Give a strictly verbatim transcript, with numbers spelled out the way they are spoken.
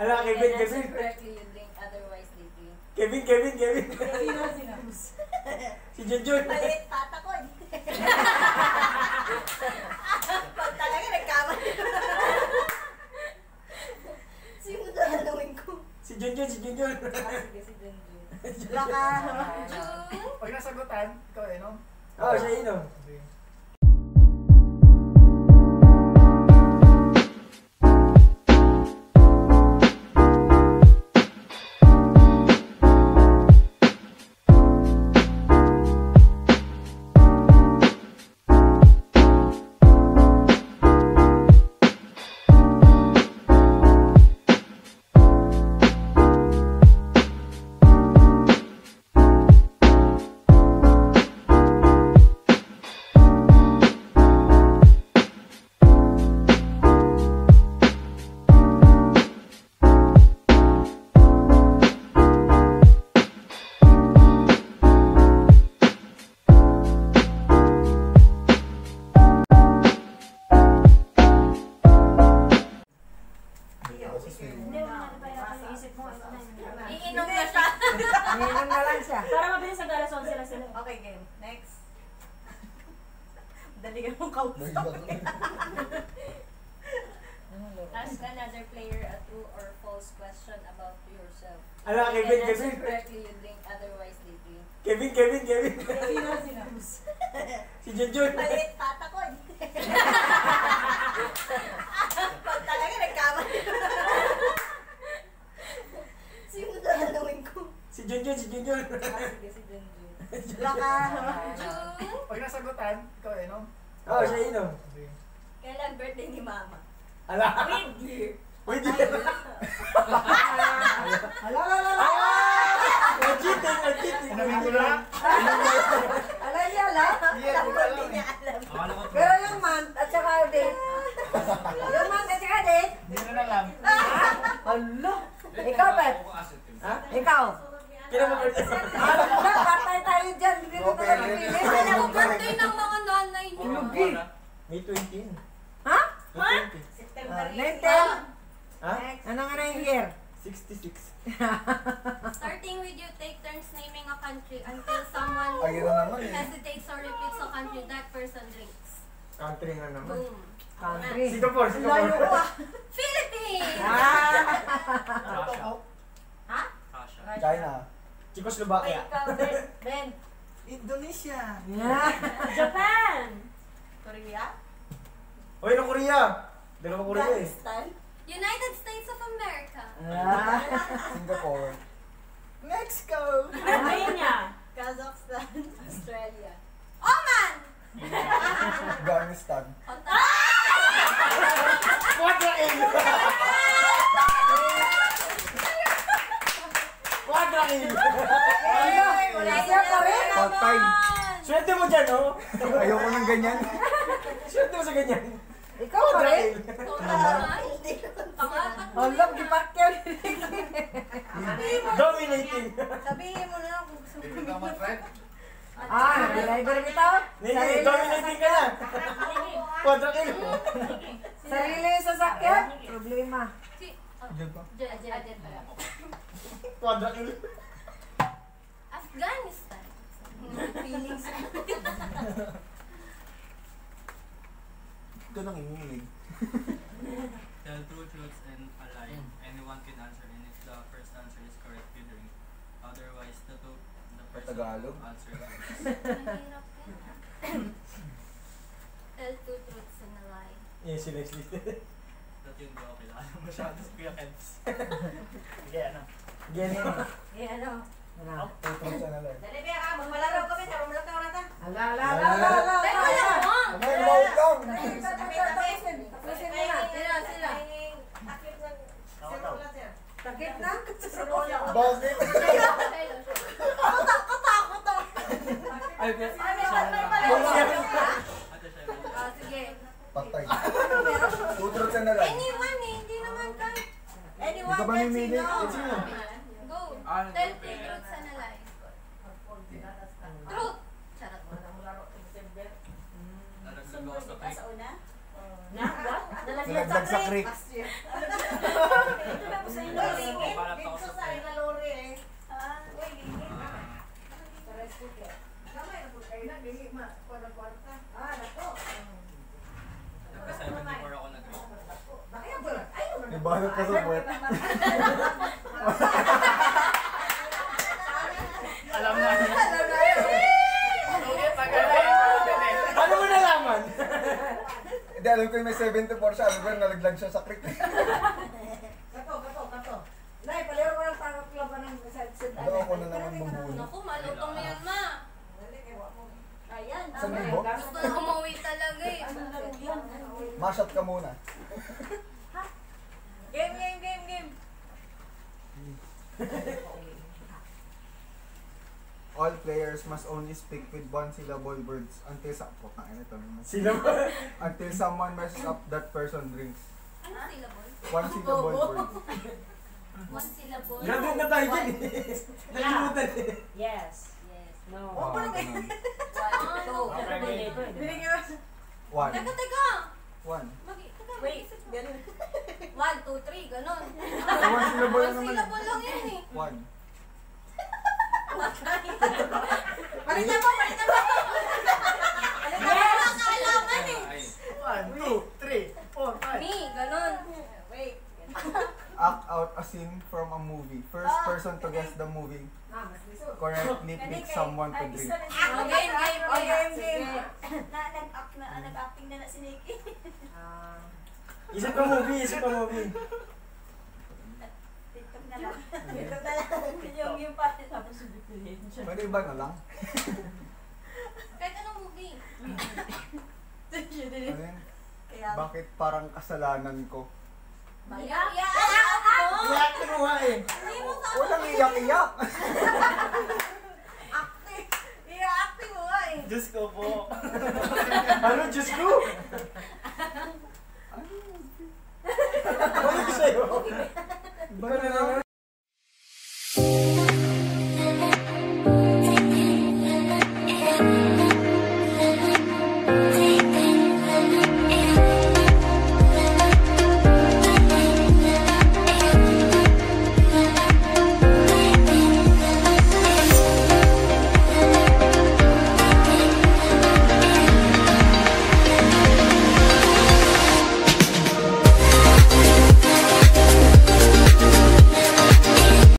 Anak, Kevin, Kevin. Correctly, you drink, otherwise they drink. Kevin, Kevin, Kevin. Sino, sino? Si Junjun. Maliit tata ko. Pag talaga nagkamali. Sino na tanawin ko? Si Junjun, si Junjun. Ah, sige, si Junjun. Baka, Jun? Pag nasagutan, ikaw eh, no? Oo, siya inom. Iinom na siya. Iinom na lang siya. Para mabilis ang galason sila sila. Okay, game. Next. Dali ka mong kausap. Ask another player a true or false question about yourself. Anak, You Kevin, can answer Kevin. correctly, you drink, otherwise they drink. Kevin, Kevin, Kevin. Sino, sino? Si Junjun. Maliit tata ko. Pag talaga nagkamali. Sino na tanawin ko? Si Junjun, si Junjun. Ah, sige, si Junjun. Baka, Jun? Pag nasagutan, ikaw eh, no? Oo, siya inom. Kailan birthday ni Mama? Anak. With year. Wait, hala, hala, hala. nag-cheating, nag-cheating. Inamin ko na. Hala niya, hala. Yeah, di ko alam Hindi niya eh. alam. Pero yung month at saka date. Yung month at saka date. Hindi na na alam. Hala. Ikaw, Pep. Ha? Ikaw. Kailan mo birthday? Hala, patay tayo dyan. Hindi mo Okay, talaga okay. pili. Ano ang birthday ng mga nanay niyo? Lugi. May twenty. Ha? May twenty. September Uh, nineteen. Ha? Ano nga na yung year? sixty-six. Starting with you, take turns naming a country until someone Ayun na naman eh. hesitates or repeats a country that person drinks. Country nga naman. Boom. Country. Singapore, Singapore. Layo ko ah. Philippines! Ah. Ha? China. Czechoslovakia. Ikaw, Ben. Ben. Indonesia. Yeah. Japan! Korea? Oy, no Korea. Dalawa Korea eh. Afghanistan? United States of America. Ah. Singapore. Mexico. Romania! Kazakhstan? Australia? Oman! Afghanistan. Quadrail! Quadrail! Wala siya pa rin. Patay. Swerte mo dyan, oh. Ayoko ng ganyan. Swerte mo sa ganyan. Ikaw pa rin. Hindi. Pangapat mo Hala, yun, gipak yan. Dominating. Sabihin mo na lang kung gusto Hindi mo. ka matry. Ah, driver kita. Hindi, dominating ka na. Quadrail. Sarili yung sasakyan. Problema. Si, oh, Diyan pa. Jen, Jen, Jen pala. Quadrail. Afghanistan. Feelings. Ito nang inulig. Tell two truths and a lie. Anyone can answer, and if the first answer is correct, you drink. Otherwise, the two, the person Tagalog? who answer drinks. Mahirap yan. Tell two truths and a lie. Yes, si Leslie. That yun, di ako kilala masyado sa Kuya Kens. Sige, ano? Ganyan. Eh, ano? Ano? Tutong sa nalang. Dali, Bea, magmalaro kami. Taro mo lang tayo natin. Ala, ala, ala, ala, ala. Teka lang, mo! May welcome! Tapusin mo na. Sila, sila. Takip na. Bakit? Katakot ako. Ay, Ay, may may pala. Ate siya. Ah, sige. Patay. Tutong sa nalang. Anyone eh, hindi naman kahit. Hindi Anyone ka ba can mimili? sino. Sino? Go. Tell three truths and a lie. Truth. Charot. Nalaglag ako sa cake. Na? What? Nalagdag sa creek. sa inyo. Uy, lingit. Para Dito pausap sa eh. inalori eh. Ah, Uy, lingit. Ah, Pares ko kaya. Gamay na po kayo na. Dili ma. Kwarta-kwarta. Ah, nako. nagka seventy-four ako nag-grade. Bakit ako lang? Ayaw na. Ibalot ka sa puwet. Alam na niya. Alam na yun. Okay, pagaling. Paano mo nalaman? Hindi, alam ko yung may seventy-four siya. Alam ko yung nalaglag siya sa creek. Kato, kato, kato. Nay, palero ko ng tangak laban ng sa sa Daw ako na naman bumbuno. naku, malutong na yan, ma. Ayan. Sa libo? Gusto na umuwi talaga eh. Mashot ka muna. Game, game, game, game. All players must only speak with one syllable words until sa oh, tangina ito naman. Sila ba? Until someone messes up that person drinks. Ano syllable? One syllable words. One syllable. Graduate na tayo dyan eh. Nalimutan eh. Yes. Yes. No. Oh, ganun. One, two, Pwede, pwede. Binigyan mo. One. Teka, teka. One. Mag- teka, Wait. mag-isip mo. One, two, three, ganon. One syllable One naman. syllable lang yan eh. One. Palitan mo, palitan mo. Ano wala kaalaman eh. Ay, One, two, three, four, five. Me, ganon. Wait. Act out a scene from a movie. First person to guess the movie Ah, mas liso. correctly pick someone to drink. Oh, game, game, Oh, game. game, game. Na, nag-act na, nag-acting na na si Nikki. Ah. Isip pa movie, isip pa movie. TikTok na lang. Ito na lang. Yung yung pati. Tapos subutin siya. Pwede iba na lang. Kahit anong movie. Ano yun? Kaya, Bakit parang kasalanan ko? Iyak, iyak, iyak mo. Iyak mo nga eh. Hindi mo ka. Walang iyak-iyak! acting. Iya-acting mo nga eh. Diyos ko po. Ano, Diyos ko? Ano ko sa'yo? Iba na naman